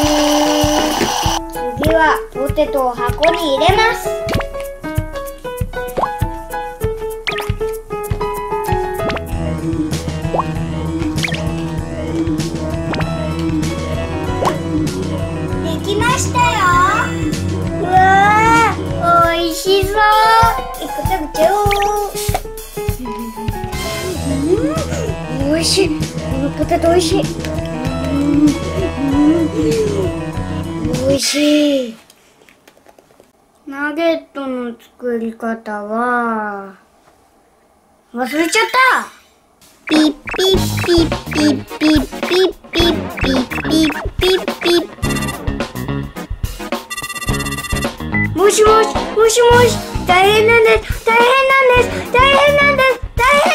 次はポテトを箱に入れます。できましたよ。うわー、おいしそう。一個食べちゃおう。おいしい。このポテトおいしい。おいしい。ナゲットの作り方は忘れちゃった。ピッピッピッピッピッピッピッピッピッピッピッ。もしもし、もしもし、大変なんです、大変なんです、大変なんです、大変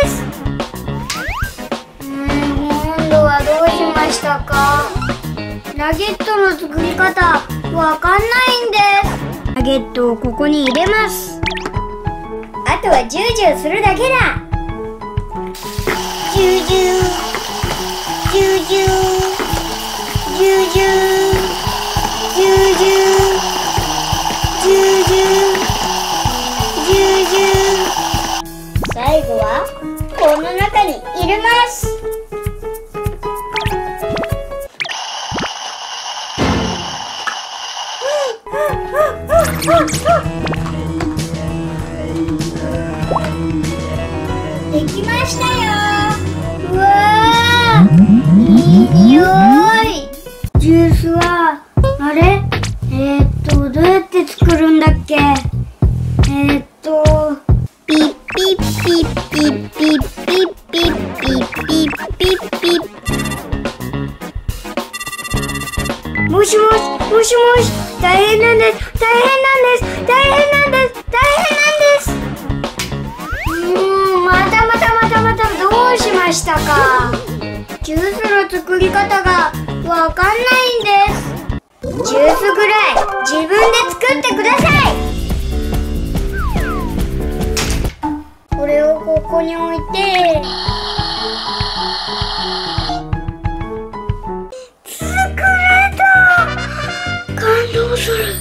なんです。今度はどうしましたか？ナゲットの作り方わかんないんです。ナゲットをここに入れます。あとはジュージューするだけだ。ジュージュー、ジュージュー、ジュージュー、ジュージュー、ジュージュー、ジュージュー。最後はこの中に入れます。できましたよ。うわー、いい匂い。ジュースはあれ？どうやって作るんだっけ？ピッピッピッピッピッピッピッピッピッピッピッ。ももしもし、もしもし、大変なんです、大変なんです、大変なんです、大変なんです。またどうしましたか。ジュースの作り方がわかんないんです。ジュースぐらい自分で作ってください。これをここに置いて、作れた。感動する。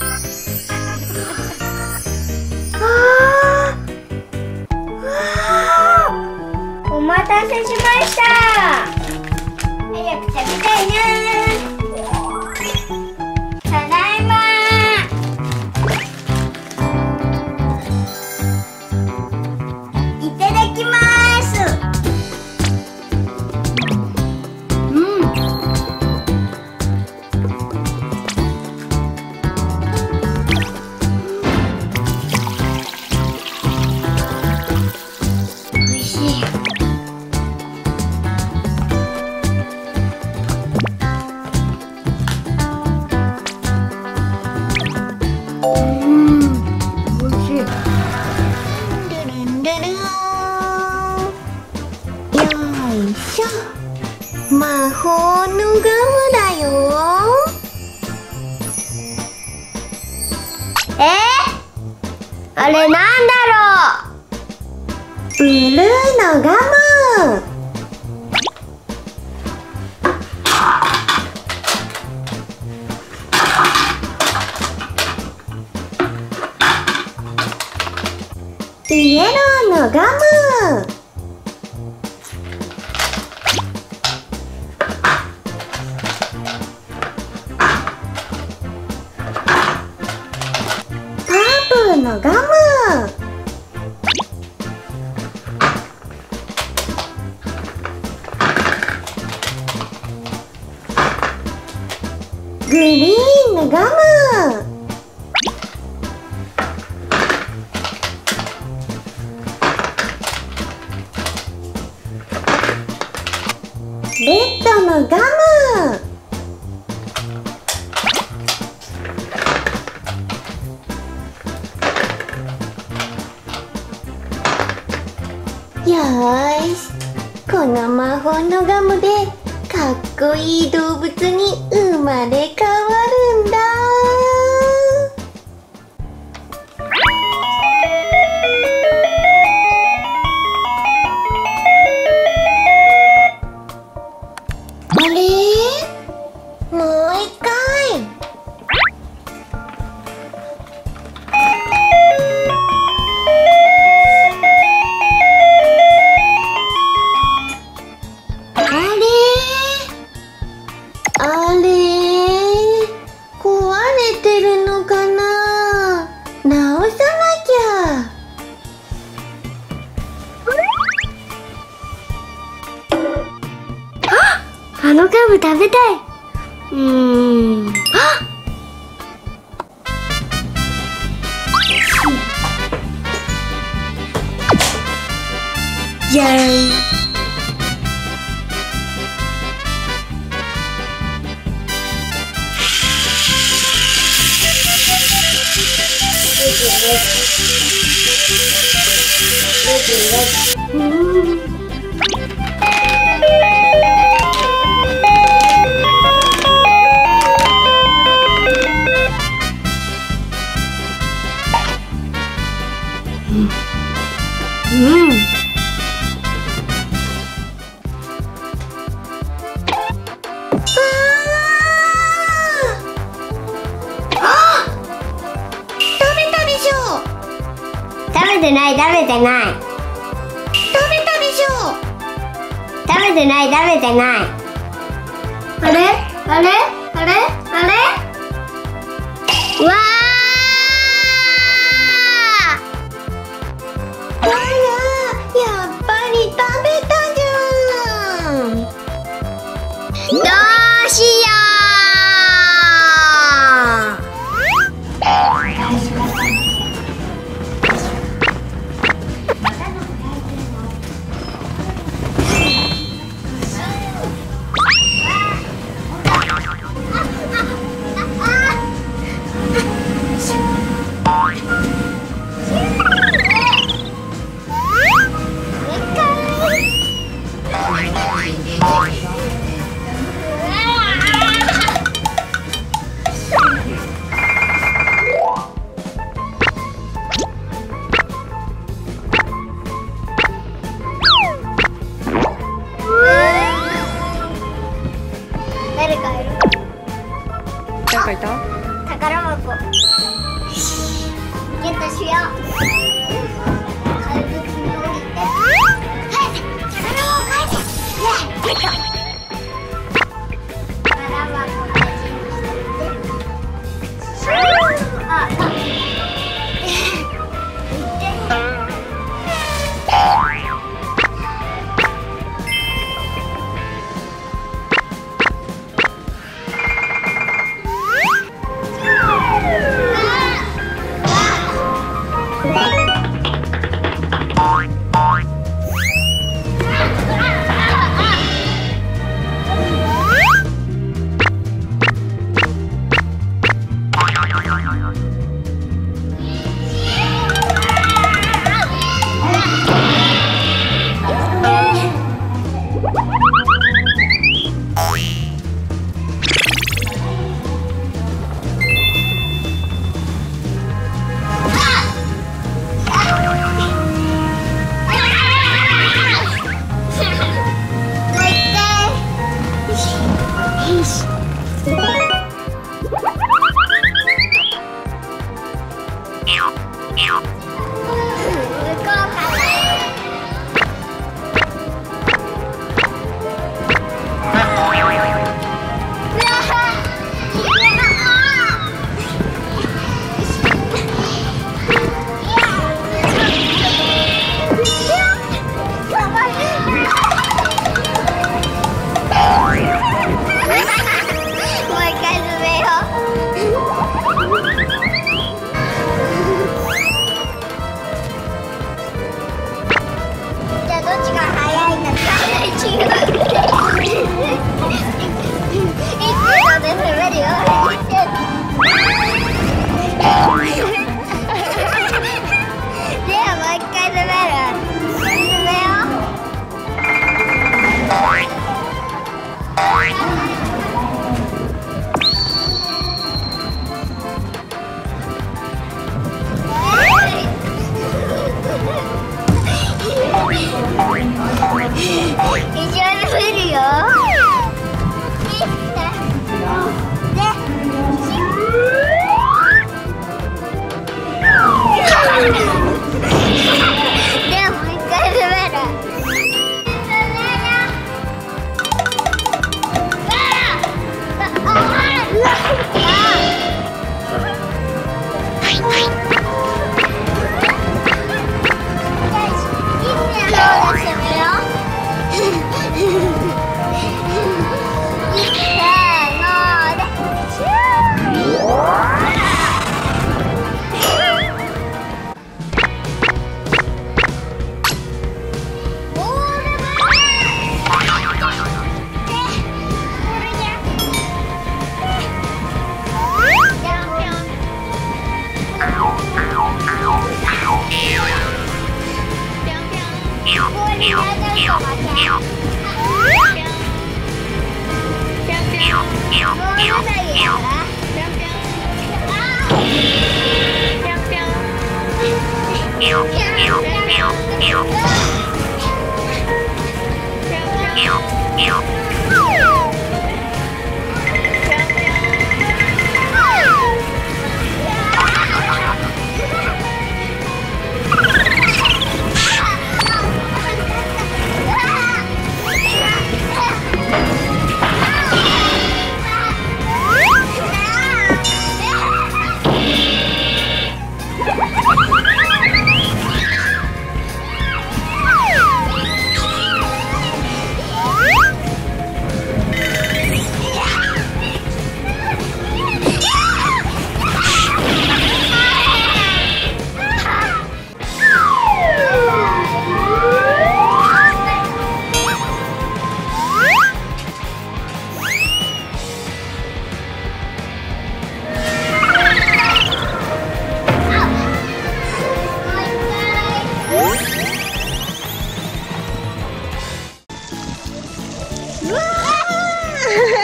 お待たせしました。早く食べたいな。ただいま。いただきます。おいしい。魔法のガムだよ。あれなんだろう。ブルーのガム。イエローのガム。のガム。グリーンのガム。レッドのガム。よーし、この魔法のガムでかっこいい動物に生まれ変わるんだ。あれ？もう一回。あのガム食べたい。じゃん。食べてない。食べてない。食べたでしょ。食べてない。食べてない。あれあれあれあれ。わあら、やっぱり食べたじゃん。どうしよう。 書いた？ 宝箱ゲットしよう。怪物に降りて返せ、宝箱返せ。ねえ、ゲット。宝箱返しましたって。あ、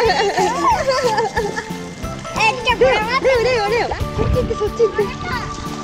レオレオレオ、そっち行ってそっち行って。